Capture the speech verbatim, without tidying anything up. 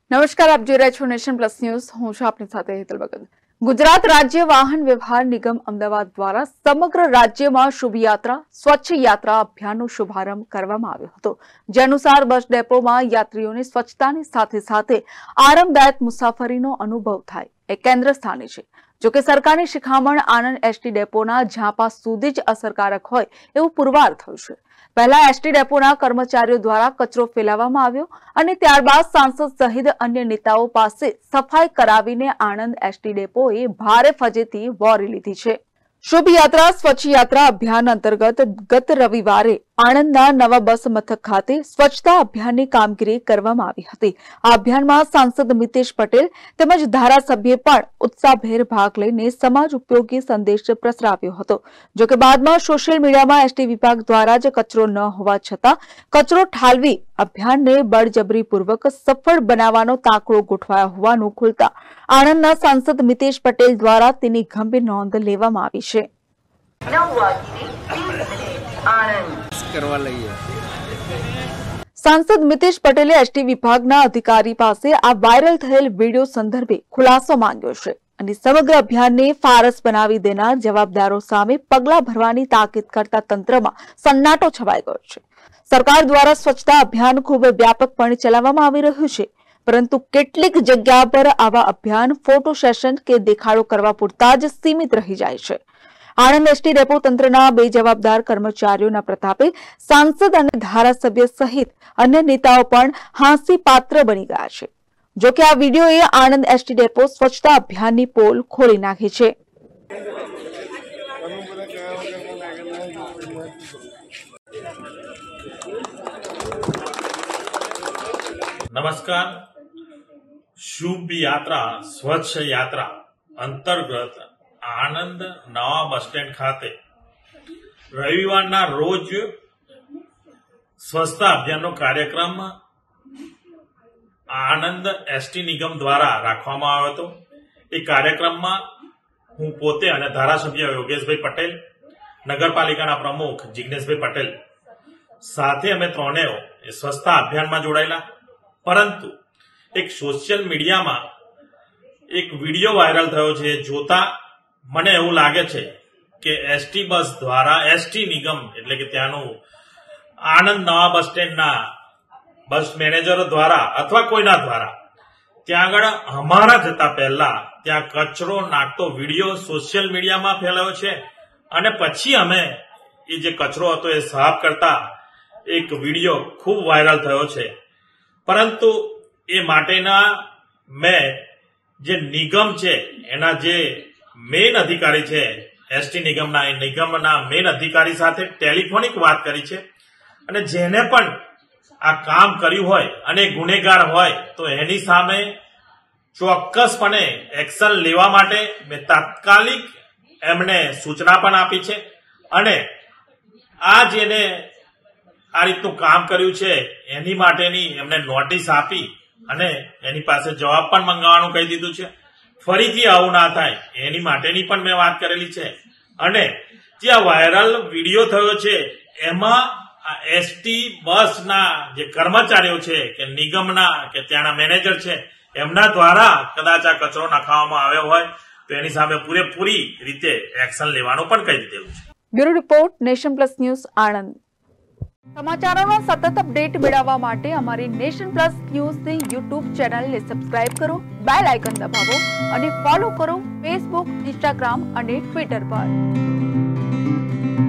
નમસ્કાર, આપ જોઈ રહ્યા છો નેશન પ્લસ ન્યૂઝ. હું છું આપની સાથે હેતલ ભગત. ગુજરાત રાજ્ય વાહન વ્યવહાર નિગમ અમદાવાદ દ્વારા સમગ્ર રાજ્યમાં શુભ યાત્રા સ્વચ્છ યાત્રા અભિયાનનો શુભારંભ કરવામાં આવ્યો હતો. જે અનુસાર બસ ડેપોમાં યાત્રીઓને સ્વચ્છતાની સાથે સાથે આરામદાયક મુસાફરીનો અનુભવ થાય એ કેન્દ્ર સ્થાને છે. જોકે સરકારની શિખામણ આણંદ એસટી ડેપોના ઝાંપા સુધી જ અસરકારક હોય એવું પુરવાર થયું છે. પહેલા એસટી ડેપોના કર્મચારીઓ દ્વારા કચરો ફેલાવવામાં આવ્યો અને ત્યારબાદ સાંસદ સહિત અન્ય નેતાઓ પાસે સફાઈ કરાવીને આણંદ એસટી ડેપોએ ભારે ફજેતી વોરી લીધી છે. શુભ યાત્રા સ્વચ્છ યાત્રા અભિયાન અંતર્ગત ગત રવિવારે આણંદના નવા બસ મથક ખાતે સ્વચ્છતા અભિયાનની કામગીરી કરવામાં આવી હતી. આ અભિયાનમાં સાંસદ મિતેશ પટેલ તેમજ ધારાસભ્યે પણ ઉત્સાહભેર ભાગ લઈને સમાજ ઉપયોગી સંદેશ પ્રસરાવ્યો હતો. જોકે બાદમાં સોશિયલ મીડિયામાં એસટી વિભાગ દ્વારા જ કચરો ન હોવા છતાં કચરો ઠાલવી અભિયાનને બળજબરીપૂર્વક સફળ બનાવવાનો તાકડો ગોઠવાયો હોવાનું ખુલતા આણંદના સાંસદ મિતેશ પટેલ દ્વારા તેની ગંભીર નોંધ લેવામાં આવી છે. સાંસદ મિતેશ પટેલે એસટી વિભાગના અધિકારી પાસે આ વાયરલ થયેલ વિડીયો સંદર્ભે ખુલાસો માંગ્યો છે અને સમગ્ર અભિયાનને ફારસ બનાવી દેનાર જવાબદારો સામે પગલાં ભરવાની તાકીદ કરતા તંત્રમાં સન્નાટો છવાઈ ગયો છે. સરકાર દ્વારા સ્વચ્છતા અભિયાન ખૂબ વ્યાપકપણે ચલાવવામાં આવી રહ્યું છે, પરંતુ કેટલીક જગ્યા પર આવા અભિયાન ફોટો સેશન કે દેખાડો કરવા પૂરતા જ સીમિત રહી જાય છે. આણંદ એસટી ડેપો તંત્રના બે જવાબદાર કર્મચારીઓના પ્રતાપે સાંસદ અને ધારાસભ્ય સહિત અન્ય નેતાઓ પણ હાંસી પાત્ર બની ગયા છે. જોકે આ વિડીયોએ આણંદ એસટી ડેપો સ્વચ્છતા અભિયાનની પોલ ખોલી નાખી છે. નમસ્કાર. શુભ યાત્રા સ્વચ્છ યાત્રા અંતર્ગત આણંદ નવા બસ સ્ટેન્ડ ખાતે રવિવારના રોજ સ્વચ્છતા અભિયાનનો કાર્યક્રમ આણંદ એસટી નિગમ દ્વારા રાખવામાં આવ્યો હતો. એ કાર્યક્રમમાં હું પોતે અને ધારાસભ્ય યોગેશભાઈ પટેલ, નગરપાલિકાના પ્રમુખ જિગ્નેશભાઈ પટેલ સાથે અમે ત્રણેય સ્વચ્છતા અભિયાનમાં જોડાયેલા. પરંતુ એક સોશિયલ મીડિયામાં એક વિડીયો વાયરલ થયો છે. જોતા મને એવું લાગે છે કે એસટી બસ દ્વારા એસટી નિગમ એટલે કે ત્યાંનું આણંદ નવા બસ સ્ટેન્ડના બસ મેનેજરો દ્વારા અથવા કોઈના દ્વારા ત્યાં આગળ અમારા જતા પહેલા ત્યાં કચરો નાખતો વિડીયો સોશિયલ મીડિયામાં ફેલાયો છે અને પછી અમે એ જે કચરો હતો એ સાફ કરતા એક વિડીયો ખૂબ વાયરલ થયો છે. પરંતુ એ માટેના મેં જે નિગમ છે એના જે મેઇન અધિકારી છે એસટી નિગમના એ નિગમના મેઇન અધિકારી સાથે ટેલિફોનિક વાત કરી છે અને જેને પણ આ કામ કર્યું હોય અને ગુનેગાર હોય તો એની સામે ચોક્કસપણે એક્શન લેવા માટે મેં તાત્કાલિક એમને સૂચના પણ આપી છે અને આ જેને આ રીતનું કામ કર્યું છે એની માટેની એમને નોટિસ આપી અને એની પાસે જવાબ પણ મંગાવવાનું કહી દીધું છે. ફરીથી આવું ના થાય એની માટેની પણ મેં વાત કરેલી છે. અને જે આ વાયરલ વિડીયો થયો છે એમાં એસટી બસના જે કર્મચારીઓ છે કે નિગમના કે ત્યાંના મેનેજર છે એમના દ્વારા કદાચ આ કચરો નખાવવામાં આવ્યો હોય તો એની સામે પૂરેપૂરી રીતે એક્શન લેવાનું પણ કહી દીધેલું છે. Bureau report, Nation Plus News, Anand. સમાચારોનો સતત અપડેટ મેળવવા માટે અમારી નેશન પ્લસ ન્યૂઝની યુટ્યુબ ચેનલને સબસ્ક્રાઇબ કરો, બેલ આઇકન દબાવો અને ફોલો કરો ફેસબુક, ઇન્સ્ટાગ્રામ અને ટ્વિટર પર.